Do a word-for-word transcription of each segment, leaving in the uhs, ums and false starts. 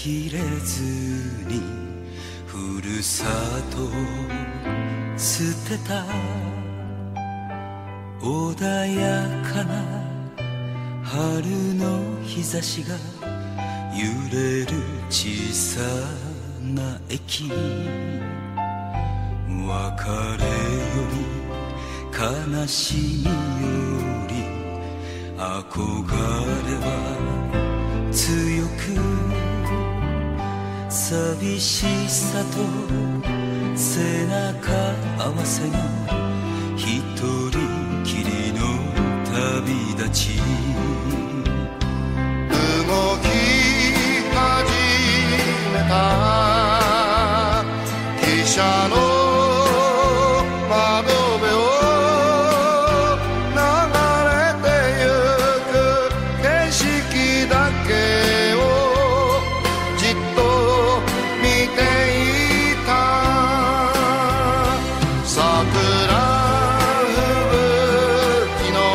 きれずにふるさとを捨てた穏やかな春の日差しが揺れる小さな駅、別れより悲しみより憧れは強く、寂しさと背中合わせの一人きりの旅立ち、 動き始めた汽車の窓辺を流れてゆく景色だけをじっと見ていた。桜吹雪の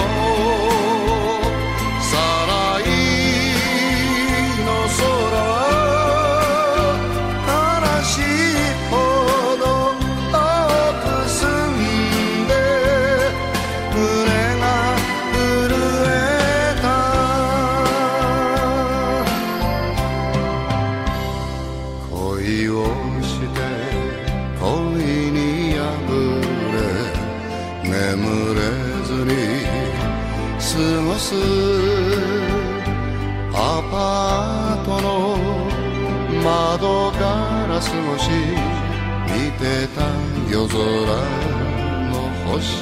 さらいの空は悲しいほど遠く澄んで胸が震えた。恋をして恋に破れ眠れずに過ごすアパートの窓ガラス越し見てた夜空の星、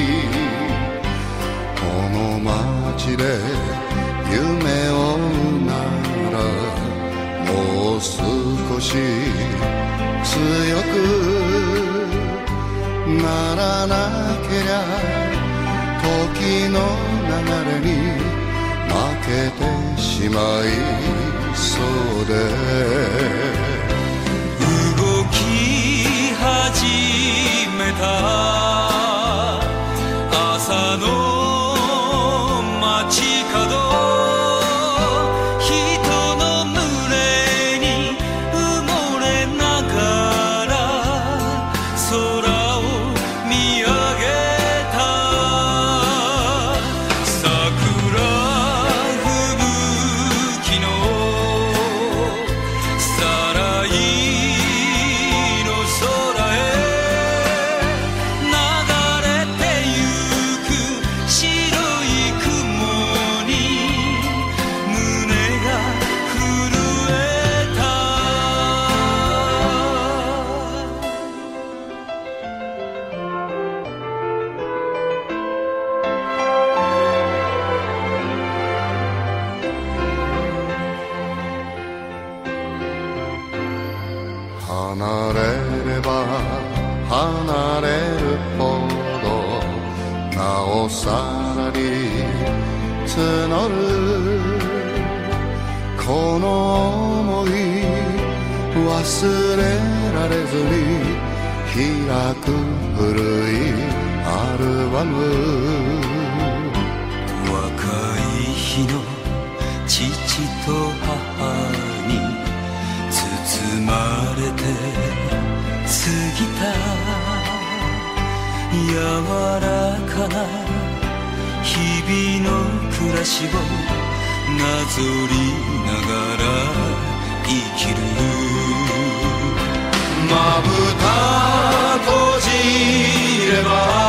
この街で夢を追うならもう少し強くならなけりゃ時の流れに負けてしまいそうで、 動き始めた朝の街角、人の群れに埋もれながら空を見上げた。桜吹雪のさらいの空へ流れてゆく白い雲に胸が震えた。 離れれば離れるほどなおさらに募るこの想い、忘れられずに開く古いアルバム、 若い日の父と母に包まれて過ぎた柔らかな日々の暮らしをなぞりながら生きる。まぶた閉じれば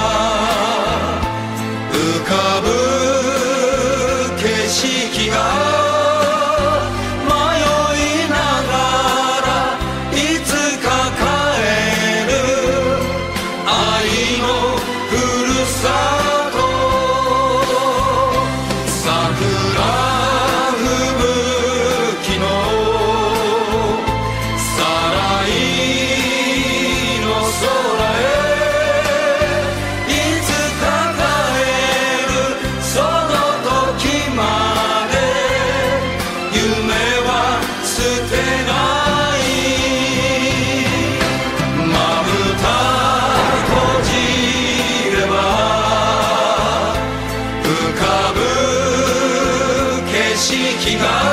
浮かぶ景色が浮かぶ景色が